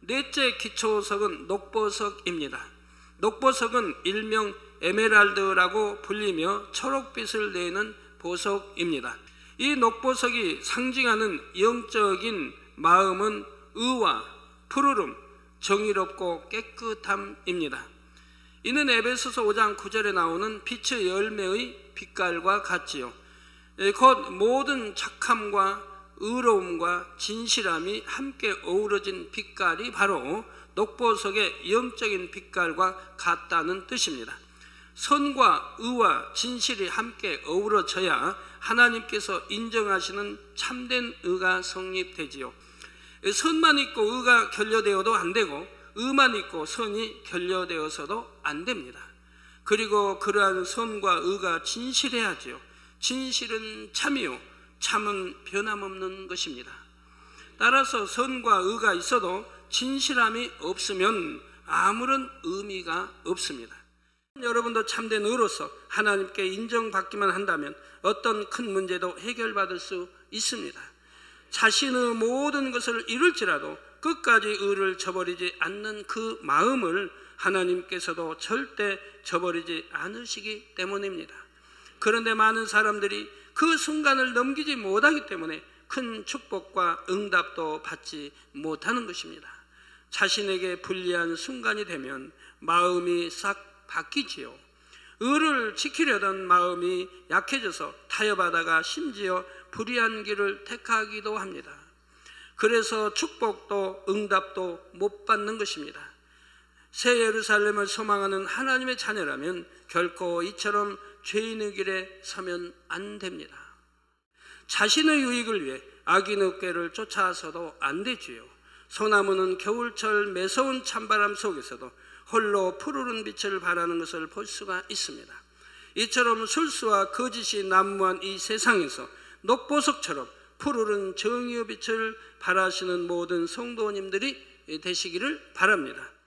넷째 기초석은 녹보석입니다. 녹보석은 일명 에메랄드라고 불리며 초록빛을 내는 보석입니다. 이 녹보석이 상징하는 영적인 마음은 의와 푸르름, 정의롭고 깨끗함입니다. 이는 에베소서 5장 9절에 나오는 빛의 열매의 빛깔과 같지요. 곧 모든 착함과 의로움과 진실함이 함께 어우러진 빛깔이 바로 녹보석의 영적인 빛깔과 같다는 뜻입니다. 선과 의와 진실이 함께 어우러져야 하나님께서 인정하시는 참된 의가 성립되지요. 선만 있고 의가 결여되어도 안 되고 의만 있고 선이 결여되어서도 안 됩니다. 그리고 그러한 선과 의가 진실해야지요. 진실은 참이요, 참은 변함없는 것입니다. 따라서 선과 의가 있어도 진실함이 없으면 아무런 의미가 없습니다. 여러분도 참된 의로서 하나님께 인정받기만 한다면 어떤 큰 문제도 해결받을 수 있습니다. 자신의 모든 것을 잃을지라도 끝까지 의를 저버리지 않는 그 마음을 하나님께서도 절대 저버리지 않으시기 때문입니다. 그런데 많은 사람들이 그 순간을 넘기지 못하기 때문에 큰 축복과 응답도 받지 못하는 것입니다. 자신에게 불리한 순간이 되면 마음이 싹 바뀌지요. 의를 지키려던 마음이 약해져서 타협하다가 심지어 불의한 길을 택하기도 합니다. 그래서 축복도 응답도 못 받는 것입니다. 새 예루살렘을 소망하는 하나님의 자녀라면 결코 이처럼 죄인의 길에 서면 안 됩니다. 자신의 유익을 위해 악인의 꾀를 쫓아서도 안 되지요. 소나무는 겨울철 매서운 찬바람 속에서도 홀로 푸르른 빛을 발하는 것을 볼 수가 있습니다. 이처럼 술수와 거짓이 난무한 이 세상에서 녹보석처럼 푸르른 정의의 빛을 발하시는 모든 성도님들이 되시기를 바랍니다.